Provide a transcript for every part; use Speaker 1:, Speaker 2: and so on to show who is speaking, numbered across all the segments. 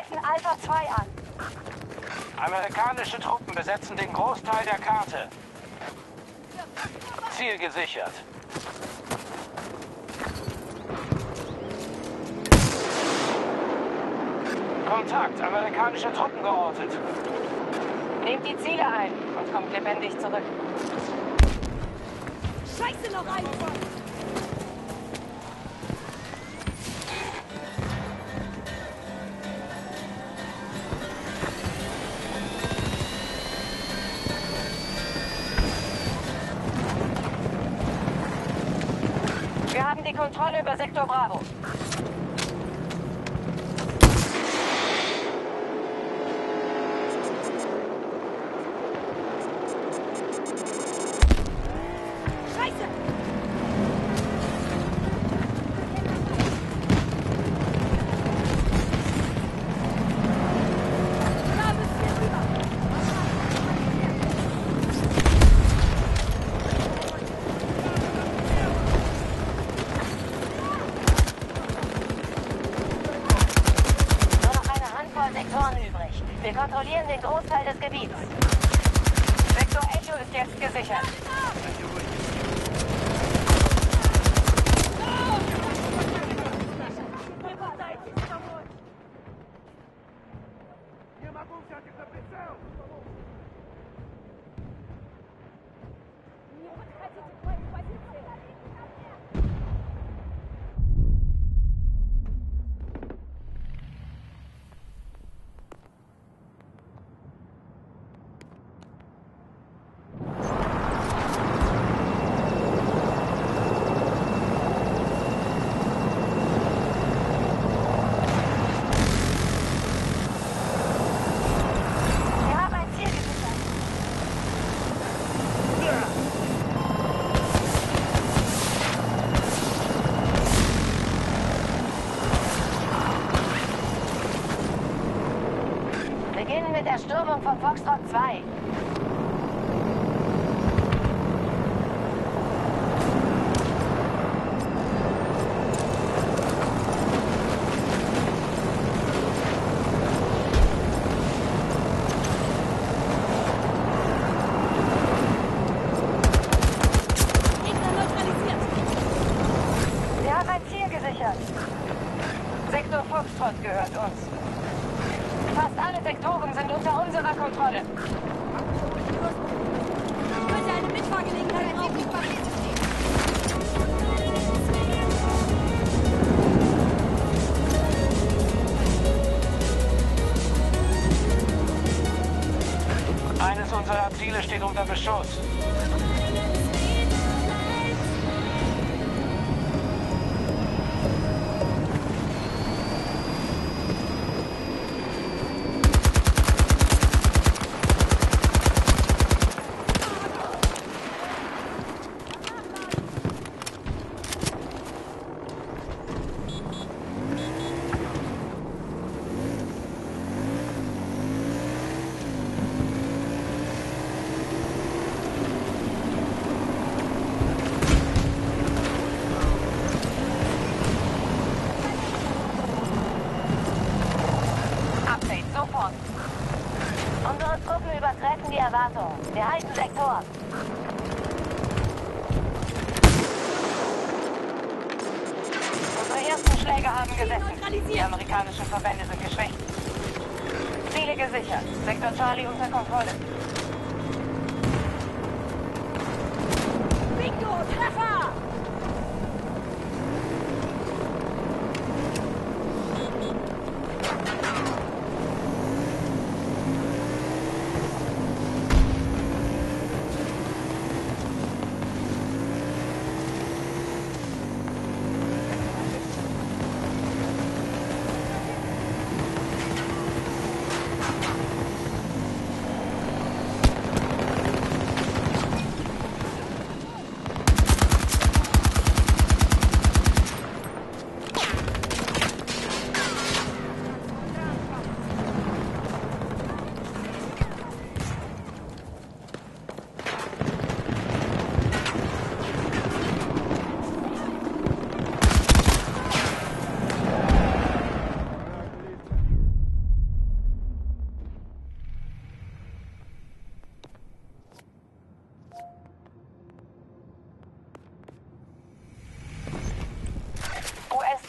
Speaker 1: greifen Alpha 2 an.
Speaker 2: Amerikanische Truppen besetzen den Großteil der Karte. Ziel gesichert. Kontakt, amerikanische Truppen geortet.
Speaker 1: Nehmt die Ziele ein und kommt lebendig zurück.
Speaker 3: Scheiße, noch ein!
Speaker 1: Wir haben die Kontrolle über Sektor Bravo. Wir kontrollieren den Großteil des Gebiets. Sektor Echo ist jetzt gesichert. Mit der Stürmung von Foxtrot 2.
Speaker 3: Gegner neutralisiert.
Speaker 1: Wir haben ein Ziel gesichert. Sektor Foxtrot gehört uns. Fast alle Sektoren sind unter unserer Kontrolle.
Speaker 3: Könnte eine Mitfahrgelegenheit brauchen.
Speaker 2: Eines unserer Ziele steht unter Beschuss.
Speaker 1: Unsere Truppen übertreffen die Erwartungen. Wir halten Sektor. Unsere ersten Schläge haben gesessen. Die amerikanischen Verbände sind geschwächt. Ziele gesichert. Sektor Charlie unter Kontrolle.
Speaker 3: Bingo, Treffer!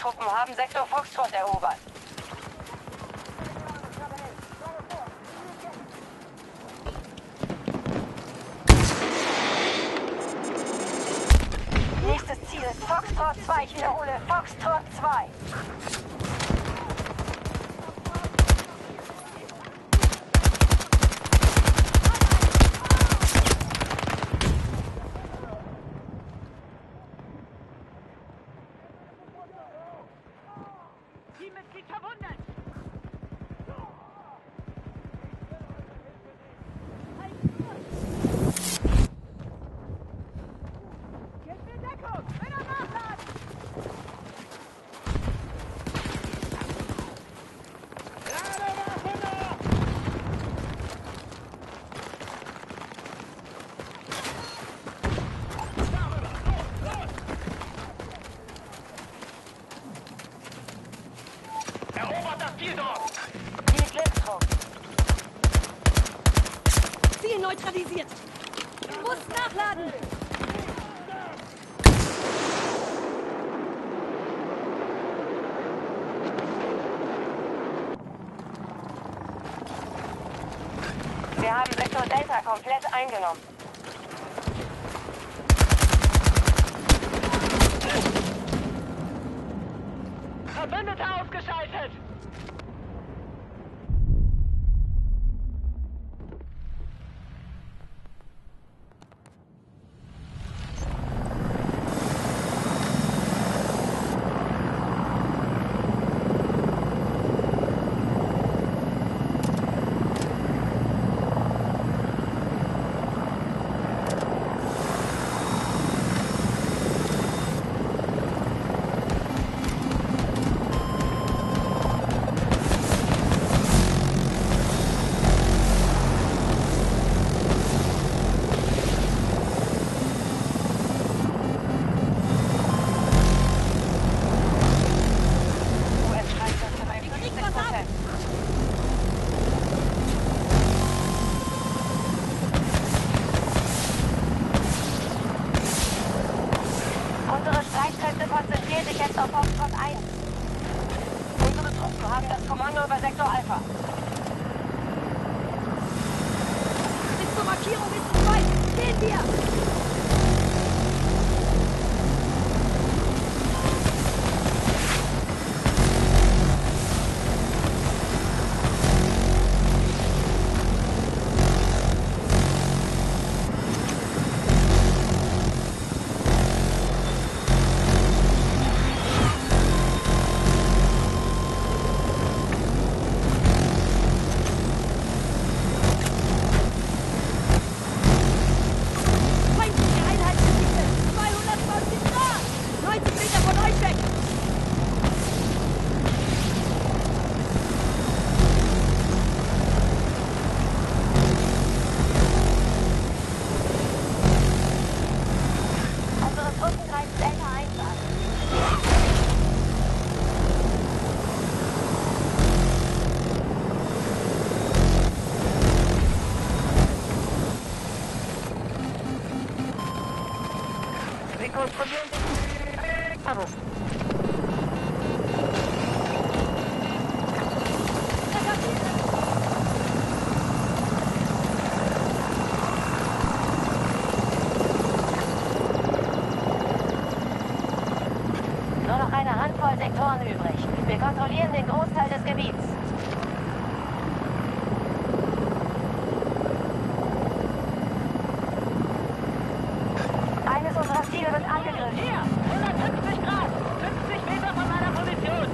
Speaker 1: Truppen haben Sektor Foxtrot erobert. Nächstes Ziel ist Foxtrot 2. Ich wiederhole, Foxtrot 2.
Speaker 3: Teammitglied verwundet! Gebt mir Deckung! Wieder nachladen!
Speaker 2: Erobert das Ziel dort!
Speaker 1: Die Blitztrupp.
Speaker 3: Ziel neutralisiert! Muss nachladen!
Speaker 1: Wir haben Sektor Delta komplett eingenommen.
Speaker 2: Verbündete ausgeschaltet!
Speaker 1: Unsere Streitkräfte konzentrieren sich jetzt auf Foxtrot 1. Unsere Truppen haben das Kommando über Sektor Alpha.
Speaker 3: Bis zur Markierung ist es weit! Gehen wir! Feindliche Einheiten sichern! 220 Grad! 90 Meter von euch weg!
Speaker 1: Unsere Truppen greifen Delta 1 an. Wir kontrollieren den Abus. Nur noch eine Handvoll Sektoren übrig. Wir kontrollieren den Großteil des Gebiets. Eines unserer Ziele wird angegriffen.
Speaker 2: Hier! 150 Grad! 50 Meter von meiner Position!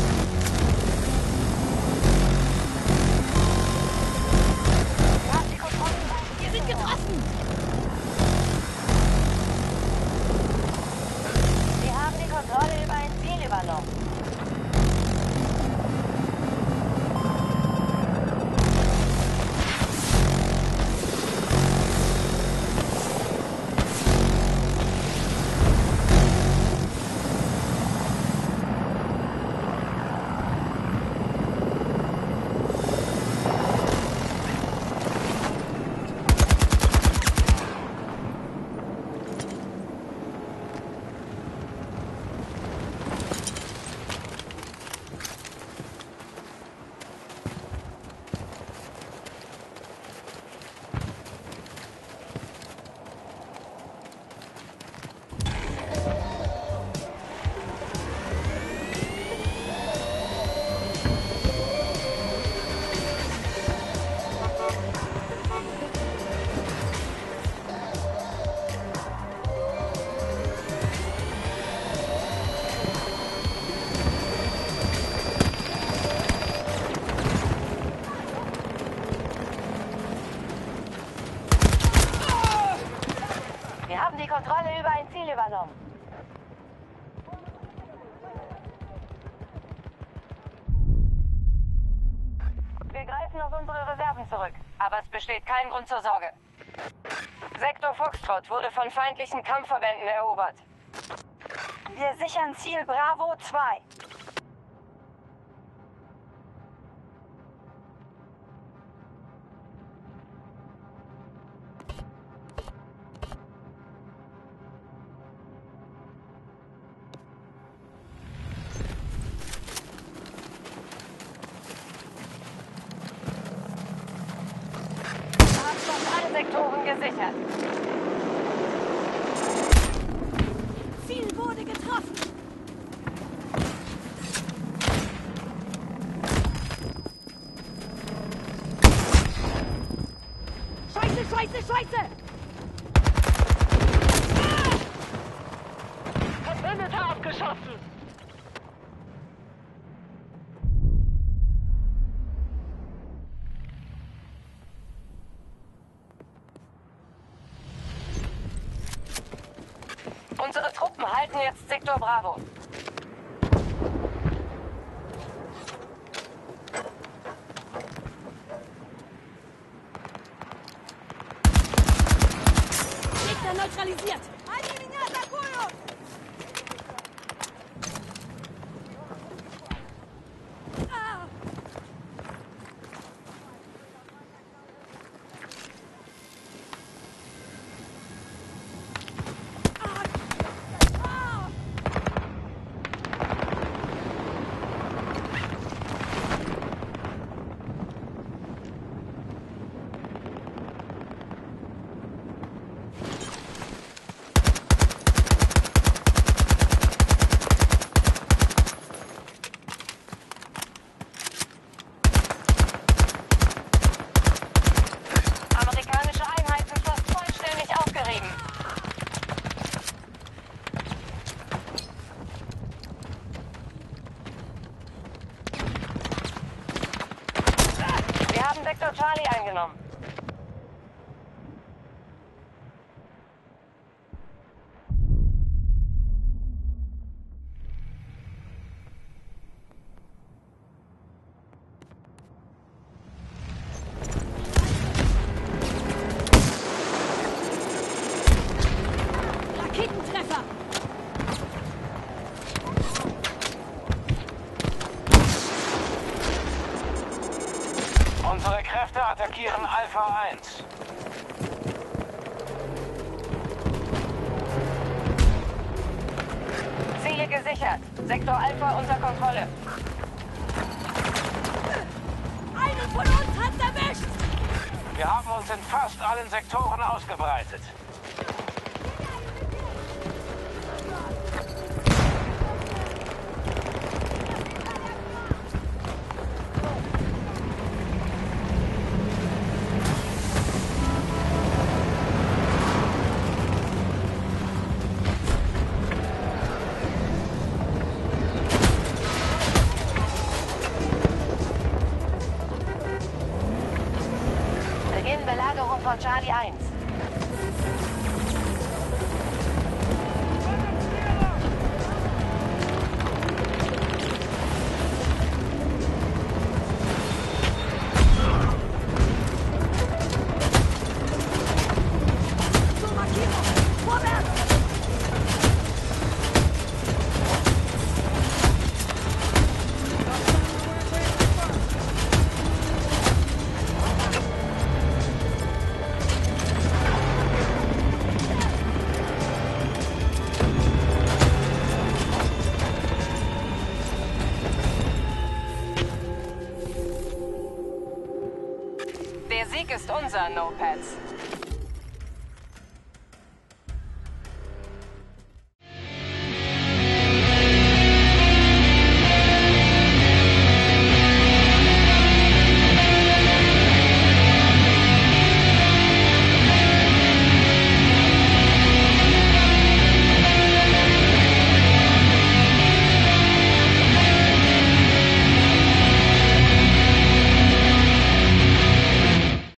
Speaker 1: Wir haben die greifen auf unsere Reserven zurück, aber es besteht kein Grund zur Sorge. Sektor Foxtrot wurde von feindlichen Kampfverbänden erobert. Wir sichern Ziel Bravo 2. Sektoren gesichert.
Speaker 3: Ziel wurde getroffen. Scheiße, Scheiße, Scheiße!
Speaker 2: Verbündeter abgeschossen!
Speaker 1: Unsere Truppen halten jetzt Sektor Bravo.
Speaker 3: Gegner neutralisiert. Sektor Charlie eingenommen. Raketentreffer!
Speaker 2: Unsere Kräfte attackieren Alpha 1.
Speaker 1: Ziele gesichert. Sektor Alpha unter Kontrolle.
Speaker 3: Einen von uns hat's erwischt!
Speaker 2: Wir haben uns in fast allen Sektoren ausgebreitet.
Speaker 1: Belagerung von Charlie 1.
Speaker 3: Zur Markierung! Vorwärts!
Speaker 1: Der Sieg ist unser, No-Pads.